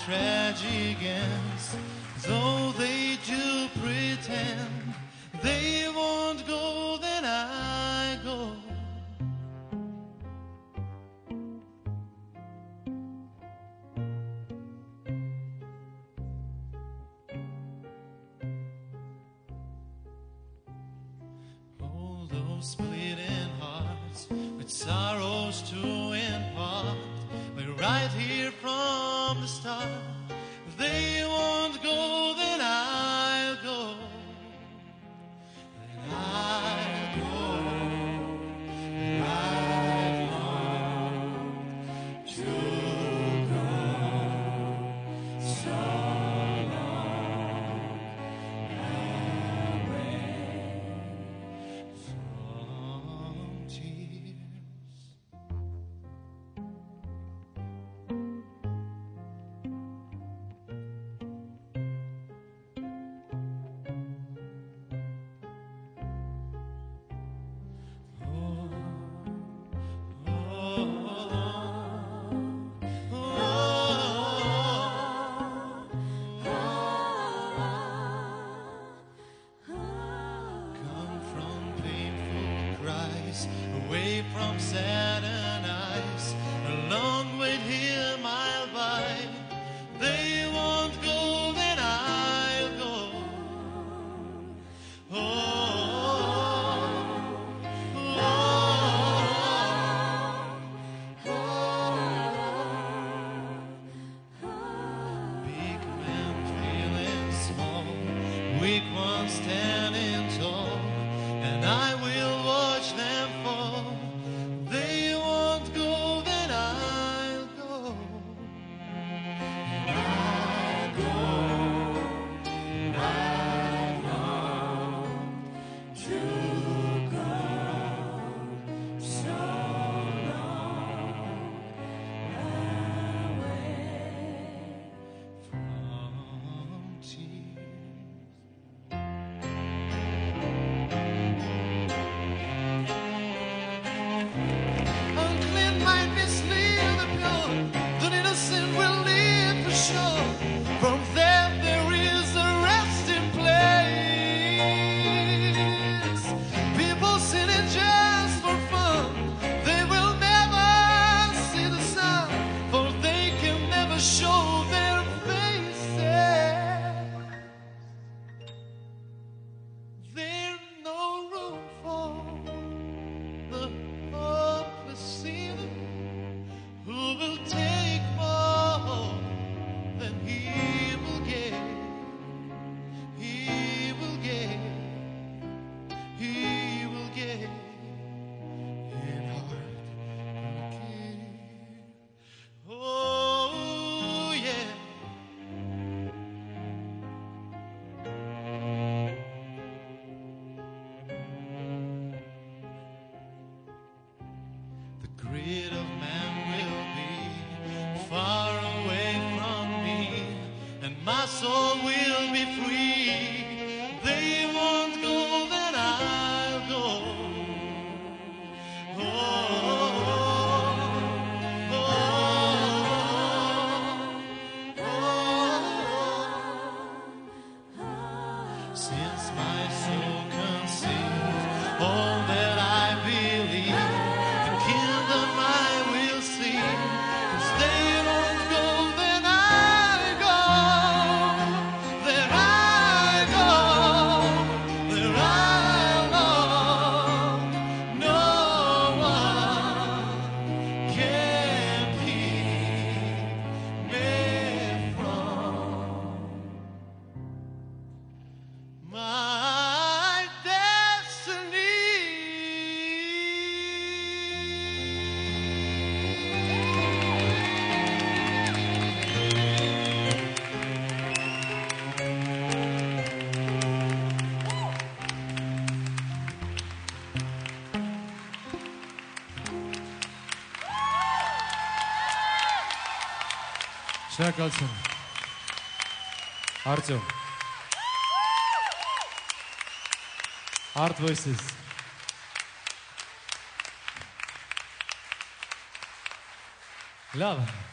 tragic ends, though they do pretend they won't go, then I go. All those bleeding hearts with sorrows to impart, we're right here from the start. They won't go, then I'll go. Then I'll go. Then I've longed to go so long away from tears. Away from saddened eyes, a long wait here mile by. They won't go, then I'll go. Oh, oh, oh, oh. Big man feeling small, weak one standing tall, and I will watch them fall. They won't go, then I'll go. And I'll go. And I've longed to go so long away from tears. Unclean mind mislead the pure, the innocent will live for sure. From them there is a resting place. People sinning just for fun, they will never see the sun, for they can never show their faces. There's no room for the hopeless sinner who will take more than he will get. He will get. He will get in heart again. Oh yeah. The greed of man will be far away from me, and my soul will be free. They won't go, then I'll go. Oh, oh, oh, oh. Since my soul conceived all that I believe, the kingdom I will see. 'Cause they won't go, then I go. Then I go. Then I know no one can keep me from my destiny. Շնորհակալություն։ Arjo. Art Voices. Love.